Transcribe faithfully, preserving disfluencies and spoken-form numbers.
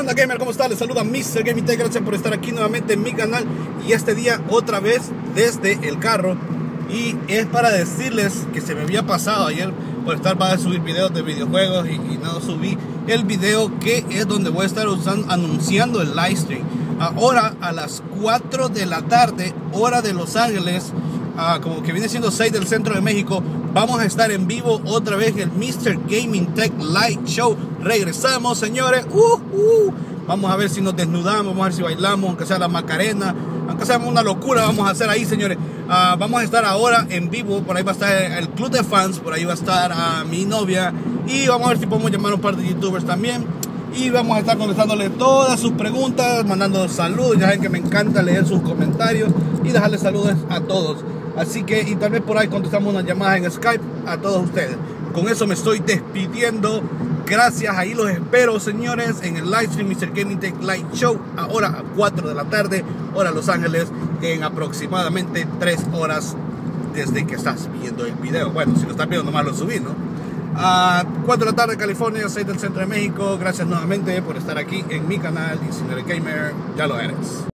onda gamer? ¿Cómo está? Les saluda mister Gaming Tech. Gracias por estar aquí nuevamente en mi canal. Y este día otra vez desde el carro. Y es para decirles que se me había pasado ayer por estar para subir videos de videojuegos y, y no subí el video que es donde voy a estar usando, anunciando el live stream. Ahora a las cuatro de la tarde, hora de Los Ángeles, uh, como que viene siendo seis del centro de México, vamos a estar en vivo otra vez el mister Gaming Tech Live Show. Regresamos, señores. Uh, uh. Vamos a ver si nos desnudamos, vamos a ver si bailamos, aunque sea la Macarena, aunque sea una locura, vamos a hacer ahí, señores. Uh, vamos a estar ahora en vivo, por ahí va a estar el club de fans, por ahí va a estar uh, mi novia, y vamos a ver si podemos llamar a un par de youtubers también. Y vamos a estar contestándole todas sus preguntas, mandando saludos. Ya saben que me encanta leer sus comentarios y dejarles saludos a todos. Así que, y tal vez por ahí contestamos unas llamadas en Skype a todos ustedes. Con eso me estoy despidiendo. Gracias, ahí los espero, señores, en el live stream mister Gaming Tech Live Show. Ahora a cuatro de la tarde, hora Los Ángeles, en aproximadamente tres horas desde que estás viendo el video. Bueno, si lo estás viendo, nomás lo subí, ¿no? A cuatro de la tarde, California, seis del centro de México. Gracias nuevamente por estar aquí en mi canal. Y señor gamer, ya lo eres.